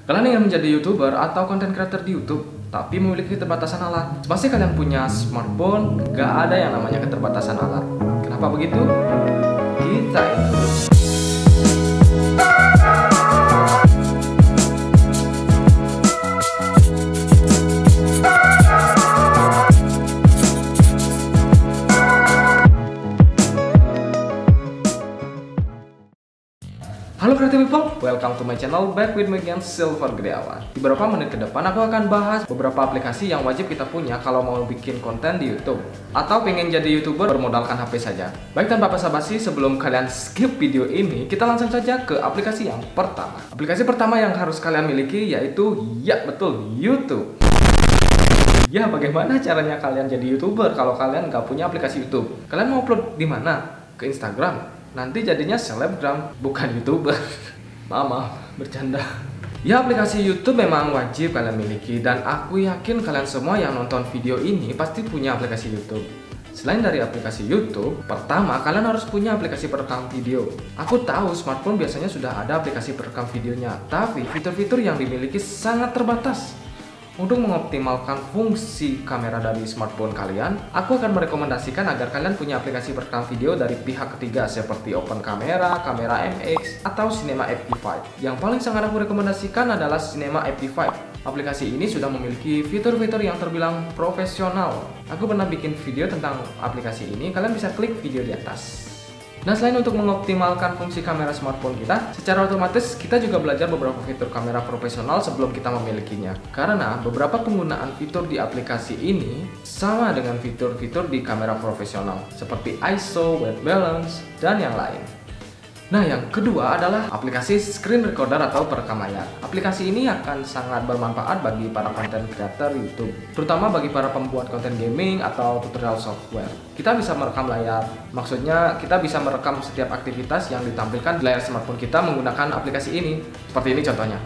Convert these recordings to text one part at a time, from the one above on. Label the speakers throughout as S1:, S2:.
S1: Kalian ingin menjadi YouTuber atau content creator di YouTube, tapi memiliki keterbatasan alat. Pasti kalian punya smartphone, gak ada yang namanya keterbatasan alat. Kenapa begitu? Kita itu. Halo creative people, welcome to my channel, back with me again, Silver Gedeawan. Di beberapa menit ke depan aku akan bahas beberapa aplikasi yang wajib kita punya kalau mau bikin konten di YouTube atau pengen jadi YouTuber bermodalkan HP saja. Baik, tanpa basa-basi, sebelum kalian skip video ini, kita langsung saja ke aplikasi yang pertama. Aplikasi pertama yang harus kalian miliki yaitu, ya betul, YouTube. Ya, bagaimana caranya kalian jadi YouTuber kalau kalian nggak punya aplikasi YouTube? Kalian mau upload di mana? Ke Instagram? Nanti jadinya selebgram, bukan YouTuber. Maaf, bercanda. Ya, aplikasi YouTube memang wajib kalian miliki, dan aku yakin kalian semua yang nonton video ini pasti punya aplikasi YouTube. Selain dari aplikasi YouTube, pertama kalian harus punya aplikasi perekam video. Aku tahu smartphone biasanya sudah ada aplikasi perekam videonya, tapi fitur-fitur yang dimiliki sangat terbatas. Untuk mengoptimalkan fungsi kamera dari smartphone kalian, aku akan merekomendasikan agar kalian punya aplikasi perekam video dari pihak ketiga seperti Open Camera, Kamera MX, atau Cinema FP5. Yang paling sangat aku rekomendasikan adalah Cinema FP5. Aplikasi ini sudah memiliki fitur-fitur yang terbilang profesional. Aku pernah bikin video tentang aplikasi ini, kalian bisa klik video di atas. Nah, selain untuk mengoptimalkan fungsi kamera smartphone kita, secara otomatis kita juga belajar beberapa fitur kamera profesional sebelum kita memilikinya. Karena beberapa penggunaan fitur di aplikasi ini sama dengan fitur-fitur di kamera profesional, seperti ISO, white balance, dan yang lain. Nah, yang kedua adalah aplikasi screen recorder atau perekam layar. Aplikasi ini akan sangat bermanfaat bagi para content creator YouTube, terutama bagi para pembuat konten gaming atau tutorial software. Kita bisa merekam layar, maksudnya kita bisa merekam setiap aktivitas yang ditampilkan di layar smartphone kita menggunakan aplikasi ini. Seperti ini contohnya.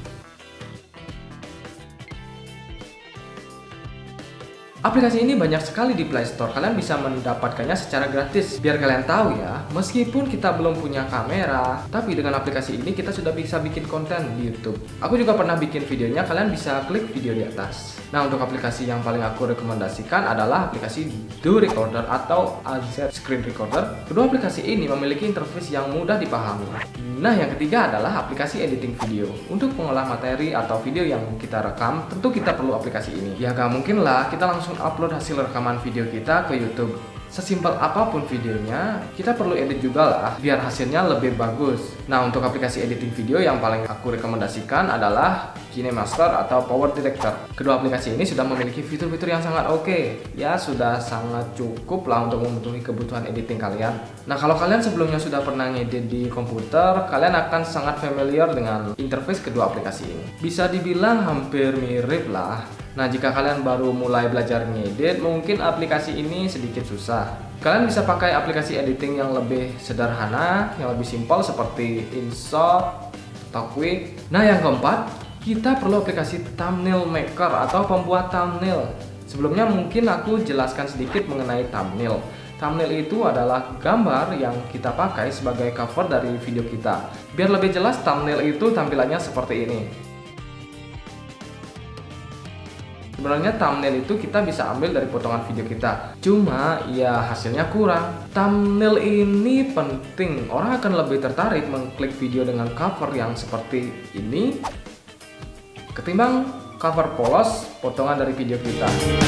S1: Aplikasi ini banyak sekali di Play Store, kalian bisa mendapatkannya secara gratis. Biar kalian tahu ya, meskipun kita belum punya kamera, tapi dengan aplikasi ini kita sudah bisa bikin konten di YouTube. Aku juga pernah bikin videonya, kalian bisa klik video di atas. Nah, untuk aplikasi yang paling aku rekomendasikan adalah aplikasi Do Recorder atau AZ Screen Recorder. Kedua aplikasi ini memiliki interface yang mudah dipahami. Nah, yang ketiga adalah aplikasi editing video. Untuk mengolah materi atau video yang kita rekam, tentu kita perlu aplikasi ini. Ya, gak mungkin lah kita langsung upload hasil rekaman video kita ke YouTube. Sesimpel apapun videonya, kita perlu edit juga lah biar hasilnya lebih bagus. Nah, untuk aplikasi editing video yang paling aku rekomendasikan adalah KineMaster atau Power Director. Kedua aplikasi ini sudah memiliki fitur-fitur yang sangat oke. Ya, sudah sangat cukup lah untuk memenuhi kebutuhan editing kalian. Nah, kalau kalian sebelumnya sudah pernah ngedit di komputer, kalian akan sangat familiar dengan interface kedua aplikasi ini. Bisa dibilang hampir mirip lah. Nah, jika kalian baru mulai belajar ngedit, mungkin aplikasi ini sedikit susah. Kalian bisa pakai aplikasi editing yang lebih sederhana, yang lebih simpel seperti InShot atau Quick. Nah, yang keempat, kita perlu aplikasi thumbnail maker atau pembuat thumbnail. Sebelumnya mungkin aku jelaskan sedikit mengenai thumbnail. Thumbnail itu adalah gambar yang kita pakai sebagai cover dari video kita. Biar lebih jelas, thumbnail itu tampilannya seperti ini. Sebenarnya thumbnail itu kita bisa ambil dari potongan video kita, cuma ya hasilnya kurang. Thumbnail ini penting, orang akan lebih tertarik mengklik video dengan cover yang seperti ini ketimbang cover polos potongan dari video kita.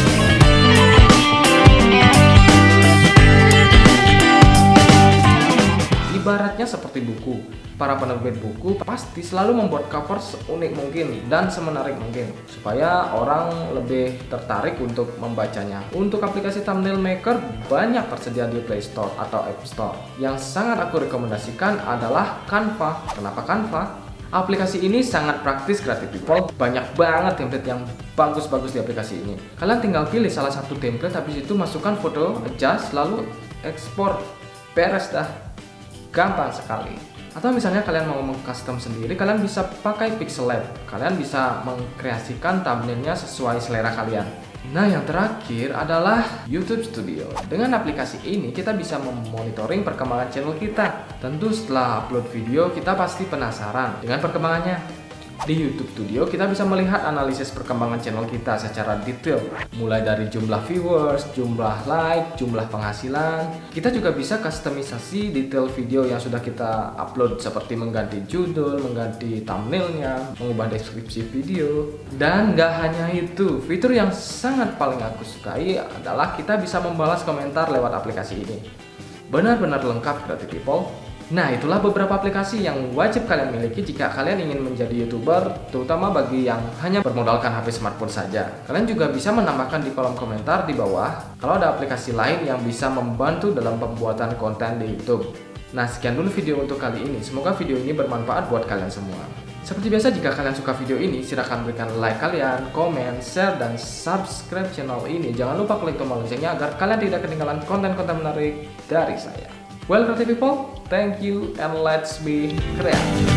S1: Ibaratnya seperti buku, para penerbit buku pasti selalu membuat cover seunik mungkin dan semenarik mungkin supaya orang lebih tertarik untuk membacanya. Untuk aplikasi thumbnail maker banyak tersedia di Play Store atau App Store. Yang sangat aku rekomendasikan adalah Canva. Kenapa Canva? Aplikasi ini sangat praktis creative people, banyak banget template yang bagus-bagus di aplikasi ini. Kalian tinggal pilih salah satu template, habis itu masukkan foto, adjust, lalu ekspor, beres dah. Gampang sekali. Atau misalnya kalian mau meng-custom sendiri, kalian bisa pakai Pixel Lab. Kalian bisa mengkreasikan thumbnailnya sesuai selera kalian. Nah, yang terakhir adalah YouTube Studio. Dengan aplikasi ini kita bisa memonitoring perkembangan channel kita. Tentu setelah upload video kita pasti penasaran dengan perkembangannya. Di YouTube Studio kita bisa melihat analisis perkembangan channel kita secara detail, mulai dari jumlah viewers, jumlah like, jumlah penghasilan. Kita juga bisa kustomisasi detail video yang sudah kita upload, seperti mengganti judul, mengganti thumbnailnya, mengubah deskripsi video. Dan gak hanya itu, fitur yang sangat paling aku sukai adalah kita bisa membalas komentar lewat aplikasi ini. Benar-benar lengkap, Creative People. Nah, itulah beberapa aplikasi yang wajib kalian miliki jika kalian ingin menjadi YouTuber, terutama bagi yang hanya bermodalkan HP smartphone saja. Kalian juga bisa menambahkan di kolom komentar di bawah kalau ada aplikasi lain yang bisa membantu dalam pembuatan konten di YouTube. Nah, sekian dulu video untuk kali ini. Semoga video ini bermanfaat buat kalian semua. Seperti biasa, jika kalian suka video ini, silahkan berikan like kalian, komen, share, dan subscribe channel ini. Jangan lupa klik tombol loncengnya agar kalian tidak ketinggalan konten-konten menarik dari saya. Well, creative people, thank you and let's be creative.